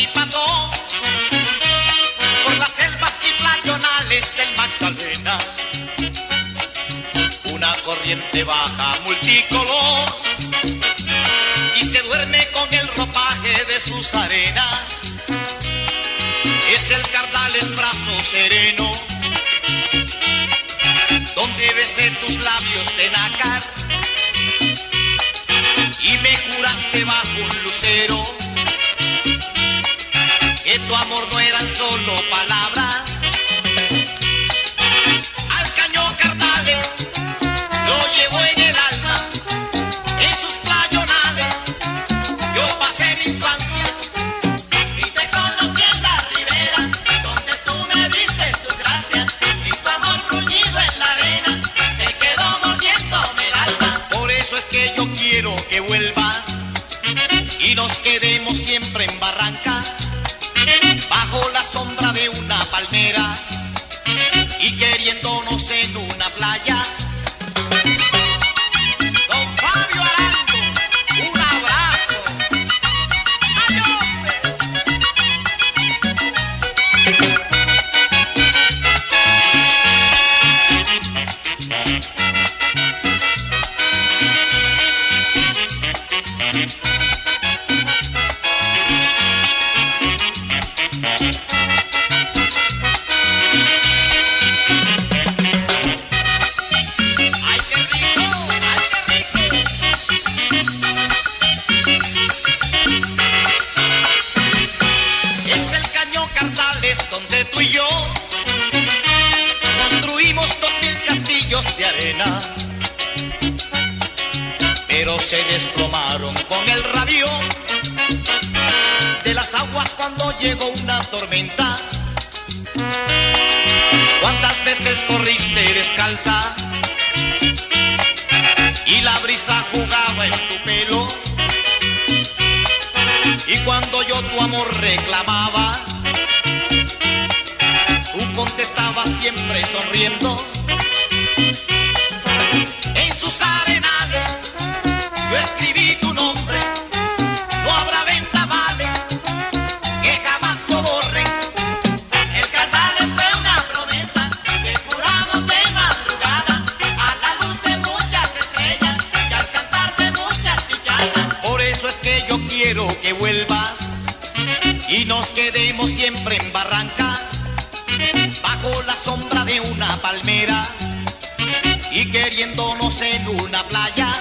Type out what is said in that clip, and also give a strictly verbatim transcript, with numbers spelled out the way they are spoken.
así pasó por las selvas y playonales del Magdalena. Una corriente baja multicolor y se duerme con el ropaje de sus arenas. Es el Cardales brazo sereno, donde besé tus labios de nácar y me juraste bajo un lucero que tu amor no eran solo palabras. Al cañón Cardales lo llevo en el alma, en sus playonales yo pasé mi infancia y te conocí en la ribera, donde tú me diste tu gracia y tu amor bruñido en la arena se quedó mordiéndome el alma. Por eso es que yo quiero que vuelvas y nos quedemos siempre en Barranca, bajo la sombra de una palmera y queriéndonos en una playa. Don Fabio Arango, un abrazo. ¡Ay, hombre! Donde tú y yo construimos dos mil castillos de arena, pero se desplomaron con el rabió de las aguas cuando llegó una tormenta. ¿Cuántas veces corriste descalza y la brisa jugaba en tu pelo? Y cuando yo tu amor reclamaba, tú contestabas siempre sonriendo. En sus arenales yo escribí tu nombre, no habrá vendavales que jamás lo borren. El Cardales fue una promesa que juramos de madrugada, a la luz de muchas estrellas y al cantar de muchas chichanas. Por eso es que yo quiero que vuelvas y nos quedemos siempre en Barranca, bajo la sombra de una palmera y queriéndonos en una playa.